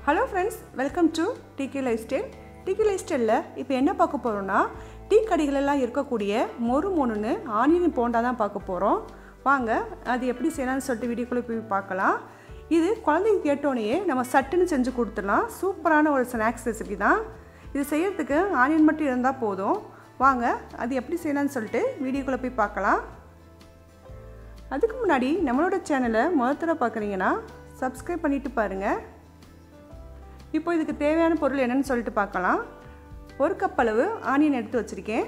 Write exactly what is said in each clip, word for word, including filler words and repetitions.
Hello friends, welcome to T K Lifestyle. T K Lifestyle ல இப்போ என்ன பார்க்க போறோம்னா டீ கடைகள் எல்லாம் இருக்கக்கூடிய மொறு மொறுன்னு ஆனியன் போண்டா தான் பார்க்க போறோம். வாங்க அது எப்படி செய்யலாம்னு சொல்லிட்டு வீடியோக்குள்ள போய் பார்க்கலாம். இது குழந்தைங்க கேட்டோனே நம்ம சட்டுன்னு செஞ்சு கொடுத்துடலாம். சூப்பரான ஒரு ஸ்நாக்ஸ் ரெசிபி தான். இது செய்யறதுக்கு ஆனியன் மட்டும் இருந்தால் போதும். வாங்க அது எப்படி செய்யலாம்னு சொல்லிட்டு வீடியோக்குள்ள போய் பார்க்கலாம். அதுக்கு முன்னாடி நம்மளோட சேனலை முதல் தடவை பார்க்குறீங்கன்னா சப்ஸ்கிரைப் பண்ணிட்டு பாருங்க. இப்போ இதுக்கு தேவையான பொருள் என்னன்னு சொல்லிட்டு பார்க்கலாம். ஒரு கப் அளவு ஆனியன் எடுத்து வச்சிருக்கேன்.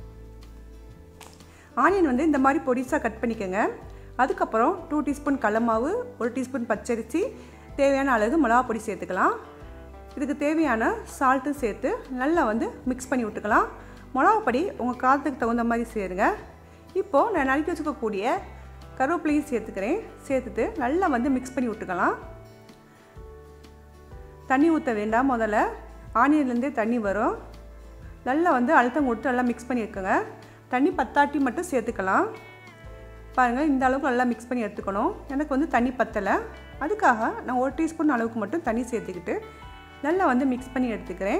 ஆனியன் வந்து இந்த மாதிரி பொடிசாக கட் பண்ணிக்கோங்க. அதுக்கப்புறம் டூ டீஸ்பூன் கடலை மாவு, ஒரு டீஸ்பூன் பச்சரிசி, தேவையான அளவு மிளகா பொடி சேர்த்துக்கலாம். இதுக்கு தேவையான சால்ட்டும் சேர்த்து நல்லா வந்து மிக்ஸ் பண்ணி விட்டுக்கலாம். மிளகா பொடி உங்கள் காரத்துக்கு தகுந்த மாதிரி சேருங்க. இப்போது நான் நறுக்கி வச்சுக்கக்கூடிய கருவேப்பிலையும் சேர்த்துக்கிறேன். சேர்த்துட்டு நல்லா வந்து மிக்ஸ் பண்ணி விட்டுக்கலாம். தண்ணி ஊற்ற வேண்டாம். முதல்ல ஆனியன்லேருந்தே தண்ணி வரும். நல்லா வந்து அழுத்தம் கொடுத்து நல்லா மிக்ஸ் பண்ணி எடுக்குங்க. தண்ணி பத்தாட்டி மட்டும் சேர்த்துக்கலாம். பாருங்கள், இந்த அளவுக்கு நல்லா மிக்ஸ் பண்ணி எடுத்துக்கணும். எனக்கு வந்து தண்ணி பத்தலை, அதுக்காக நான் ஒரு டீஸ்பூன் அளவுக்கு மட்டும் தண்ணி சேர்த்துக்கிட்டு நல்லா வந்து மிக்ஸ் பண்ணி எடுத்துக்கிறேன்.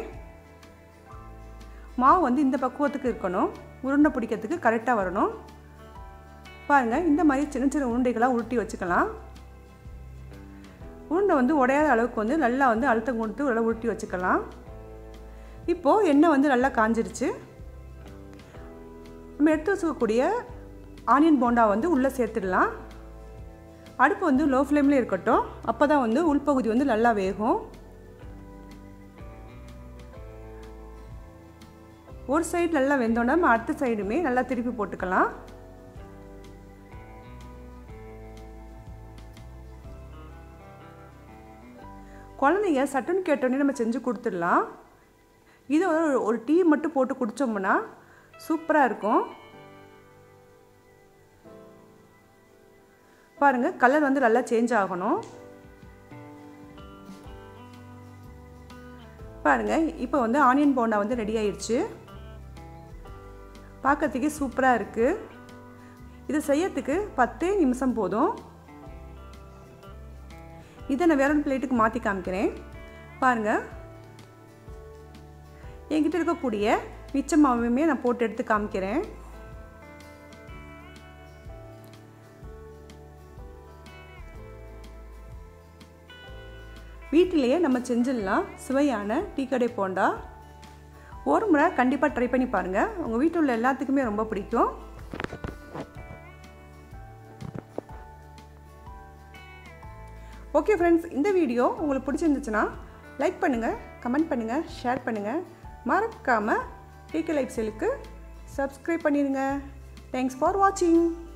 மாவு வந்து இந்த பக்குவத்துக்கு இருக்கணும். உருண்டை பிடிக்கிறதுக்கு கரெக்டாக வரணும். பாருங்கள், இந்த மாதிரி சின்ன சின்ன உருண்டைகளாக உருட்டி வச்சுக்கலாம். உருண்டை வந்து உடையாத அளவுக்கு வந்து நல்லா வந்து அழுத்தம் கொடுத்து நல்லா உருட்டி வச்சுக்கலாம். இப்போது எண்ணெய் வந்து நல்லா காஞ்சிருச்சு. நம்ம எடுத்து வச்சுக்கக்கூடிய ஆனியன் போண்டா வந்து உள்ளே சேர்த்துடலாம். அடுப்பு வந்து லோ ஃப்ளேமில் இருக்கட்டும். அப்போ தான் வந்து உள்பகுதி வந்து நல்லா வேகும். ஒரு சைடு நல்லா வெந்தோன்னா நம்ம அடுத்த சைடுமே நல்லா திருப்பி போட்டுக்கலாம். குழந்தைங்க சட்டுன்னு கேட்டோன்னே நம்ம செஞ்சு கொடுத்துடலாம். இதை ஒரு டீ மட்டும் போட்டு குடித்தோம்னா சூப்பராக இருக்கும். பாருங்கள், கலர் வந்து நல்லா சேஞ்ச் ஆகணும். பாருங்கள், இப்போ வந்து ஆனியன் போண்டா வந்து ரெடி ஆயிடுச்சு. பார்க்கறதுக்கே சூப்பராக இருக்குது. இதை செய்யறதுக்கு பத்தே நிமிஷம் போதும். இதை நான் வேற ஒரு பிளேட்டுக்கு மாற்றி காமிக்கிறேன். பாருங்கள், என்கிட்ட இருக்கக்கூடிய மிச்ச மாவுமே நான் போட்டு எடுத்து காமிக்கிறேன். வீட்டிலேயே நம்ம செஞ்சிடலாம் சுவையான டீ கடை போண்டா. ஒரு முறை கண்டிப்பாக ட்ரை பண்ணி பாருங்கள். உங்கள் வீட்டில் உள்ள எல்லாத்துக்குமே ரொம்ப பிடிக்கும். ஓகே ஃப்ரெண்ட்ஸ், இந்த வீடியோ உங்களுக்கு பிடிச்சிருந்துச்சுன்னா லைக் பண்ணுங்கள், கமெண்ட் பண்ணுங்கள், ஷேர் பண்ணுங்கள். மறக்காமல் டி கே லைஃப்ஸ்டைலுக்கு சப்ஸ்கிரைப் பண்ணிடுங்க. தேங்க்ஸ் ஃபார் வாட்சிங்.